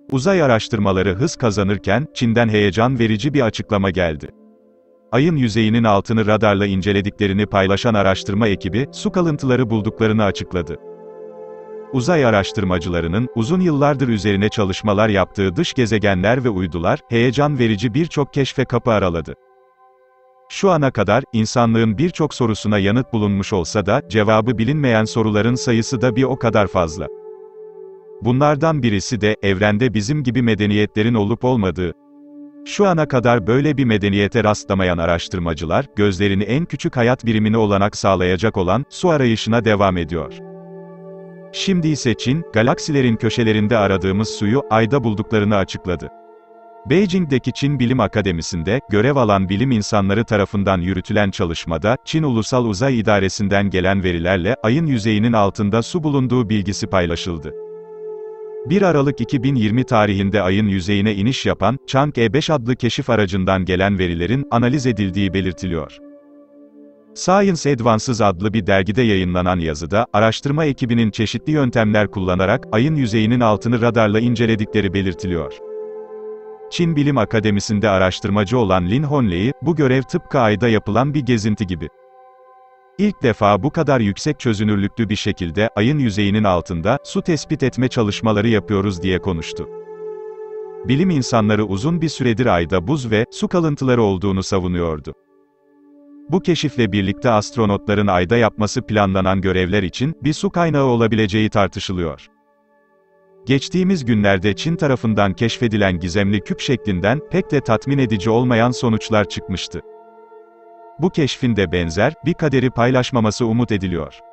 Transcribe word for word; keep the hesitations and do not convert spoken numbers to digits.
Uzay araştırmaları hız kazanırken, Çin'den heyecan verici bir açıklama geldi. Ayın yüzeyinin altını radarla incelediklerini paylaşan araştırma ekibi, su kalıntıları bulduklarını açıkladı. Uzay araştırmacılarının, uzun yıllardır üzerine çalışmalar yaptığı dış gezegenler ve uydular, heyecan verici birçok keşfe kapı araladı. Şu ana kadar, insanlığın birçok sorusuna yanıt bulunmuş olsa da, cevabı bilinmeyen soruların sayısı da bir o kadar fazla. Bunlardan birisi de, evrende bizim gibi medeniyetlerin olup olmadığı. Şu ana kadar böyle bir medeniyete rastlamayan araştırmacılar, gözlerini en küçük hayat birimine olanak sağlayacak olan, su arayışına devam ediyor. Şimdi ise Çin, galaksilerin köşelerinde aradığımız suyu, Ay'da bulduklarını açıkladı. Beijing'deki Çin Bilim Akademisi'nde, görev alan bilim insanları tarafından yürütülen çalışmada, Çin Ulusal Uzay İdaresi'nden gelen verilerle, Ay'ın yüzeyinin altında su bulunduğu bilgisi paylaşıldı. bir Aralık iki bin yirmi tarihinde Ay'ın yüzeyine iniş yapan, Chang'e beş adlı keşif aracından gelen verilerin, analiz edildiği belirtiliyor. Science Advances adlı bir dergide yayınlanan yazıda, araştırma ekibinin çeşitli yöntemler kullanarak, Ay'ın yüzeyinin altını radarla inceledikleri belirtiliyor. Çin Bilim Akademisi'nde araştırmacı olan Lin Honlei, bu görev tıpkı Ay'da yapılan bir gezinti gibi. İlk defa bu kadar yüksek çözünürlüklü bir şekilde, Ay'ın yüzeyinin altında, su tespit etme çalışmaları yapıyoruz diye konuştu. Bilim insanları uzun bir süredir Ay'da buz ve, su kalıntıları olduğunu savunuyordu. Bu keşifle birlikte astronotların Ay'da yapması planlanan görevler için, bir su kaynağı olabileceği tartışılıyor. Geçtiğimiz günlerde Çin tarafından keşfedilen gizemli küp şeklinden, pek de tatmin edici olmayan sonuçlar çıkmıştı. Bu keşfin de benzer, bir kaderi paylaşmaması umut ediliyor.